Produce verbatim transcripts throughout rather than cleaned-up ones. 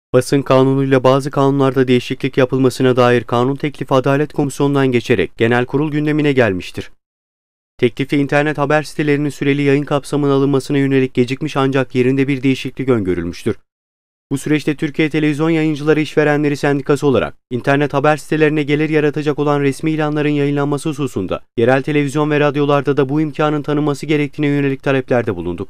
Basın Kanunu'yla bazı kanunlarda değişiklik yapılmasına dair kanun teklifi Adalet Komisyonu'ndan geçerek Genel Kurul gündemine gelmiştir. Teklifi internet haber sitelerinin süreli yayın kapsamına alınmasına yönelik gecikmiş ancak yerinde bir değişiklik öngörülmüştür. Bu süreçte Türkiye Televizyon Yayıncıları İşverenleri Sendikası olarak internet haber sitelerine gelir yaratacak olan resmi ilanların yayınlanması hususunda yerel televizyon ve radyolarda da bu imkanın tanınması gerektiğine yönelik taleplerde bulunduk.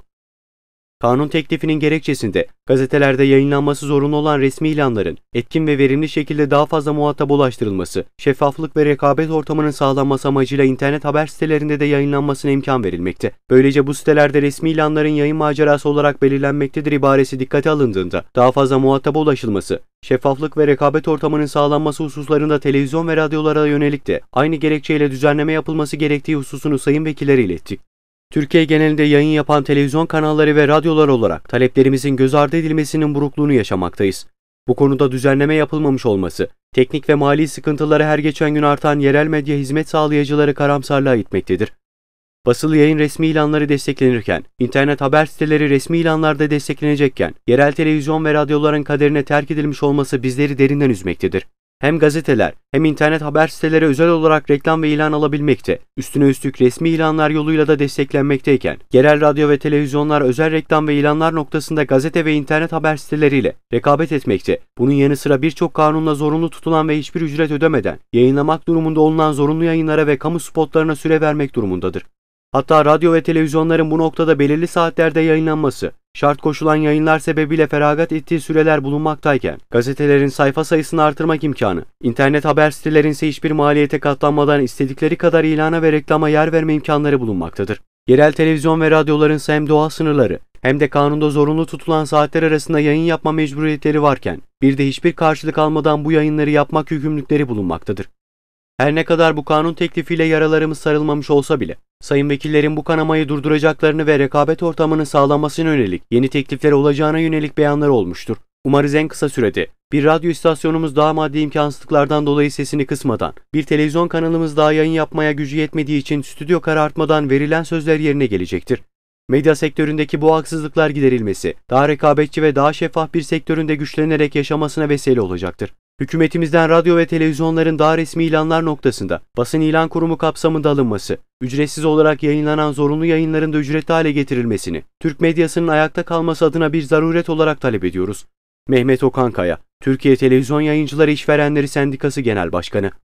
Kanun teklifinin gerekçesinde gazetelerde yayınlanması zorunlu olan resmi ilanların etkin ve verimli şekilde daha fazla muhatap ulaştırılması, şeffaflık ve rekabet ortamının sağlanması amacıyla internet haber sitelerinde de yayınlanmasına imkan verilmekte. Böylece bu sitelerde resmi ilanların yayın macerası olarak belirlenmektedir ibaresi dikkate alındığında daha fazla muhataba ulaşılması, şeffaflık ve rekabet ortamının sağlanması hususlarında televizyon ve radyolara yönelik de aynı gerekçeyle düzenleme yapılması gerektiği hususunu sayın vekillere ilettik. Türkiye genelinde yayın yapan televizyon kanalları ve radyolar olarak taleplerimizin göz ardı edilmesinin burukluğunu yaşamaktayız. Bu konuda düzenleme yapılmamış olması, teknik ve mali sıkıntıları her geçen gün artan yerel medya hizmet sağlayıcıları karamsarlığa itmektedir. Basılı yayın resmi ilanları desteklenirken, internet haber siteleri resmi ilanlarda desteklenecekken, yerel televizyon ve radyoların kaderine terk edilmiş olması bizleri derinden üzmektedir. Hem gazeteler hem internet haber siteleri özel olarak reklam ve ilan alabilmekte, üstüne üstlük resmi ilanlar yoluyla da desteklenmekteyken, yerel radyo ve televizyonlar özel reklam ve ilanlar noktasında gazete ve internet haber siteleriyle rekabet etmekte, bunun yanı sıra birçok kanunla zorunlu tutulan ve hiçbir ücret ödemeden yayınlamak durumunda olunan zorunlu yayınlara ve kamu spotlarına süre vermek durumundadır. Hatta radyo ve televizyonların bu noktada belirli saatlerde yayınlanması, şart koşulan yayınlar sebebiyle feragat ettiği süreler bulunmaktayken, gazetelerin sayfa sayısını artırmak imkanı, internet haber sitelerin ise hiçbir maliyete katlanmadan istedikleri kadar ilana ve reklama yer verme imkanları bulunmaktadır. Yerel televizyon ve radyoların ise hem doğal sınırları hem de kanunda zorunlu tutulan saatler arasında yayın yapma mecburiyetleri varken, bir de hiçbir karşılık almadan bu yayınları yapmak yükümlülükleri bulunmaktadır. Her ne kadar bu kanun teklifiyle yaralarımız sarılmamış olsa bile, sayın vekillerin bu kanamayı durduracaklarını ve rekabet ortamının sağlanmasına yönelik yeni teklifleri olacağına yönelik beyanlar olmuştur. Umarız en kısa sürede bir radyo istasyonumuz daha maddi imkansızlıklardan dolayı sesini kısmadan, bir televizyon kanalımız daha yayın yapmaya gücü yetmediği için stüdyo karartmadan verilen sözler yerine gelecektir. Medya sektöründeki bu haksızlıklar giderilmesi, daha rekabetçi ve daha şeffaf bir sektöründe güçlenerek yaşamasına vesile olacaktır. Hükümetimizden radyo ve televizyonların daha resmi ilanlar noktasında basın ilan kurumu kapsamında alınması, ücretsiz olarak yayınlanan zorunlu yayınların da ücretli hale getirilmesini, Türk medyasının ayakta kalması adına bir zaruret olarak talep ediyoruz. Mehmet Okankaya, Türkiye Televizyon Yayıncıları İşverenleri Sendikası Genel Başkanı.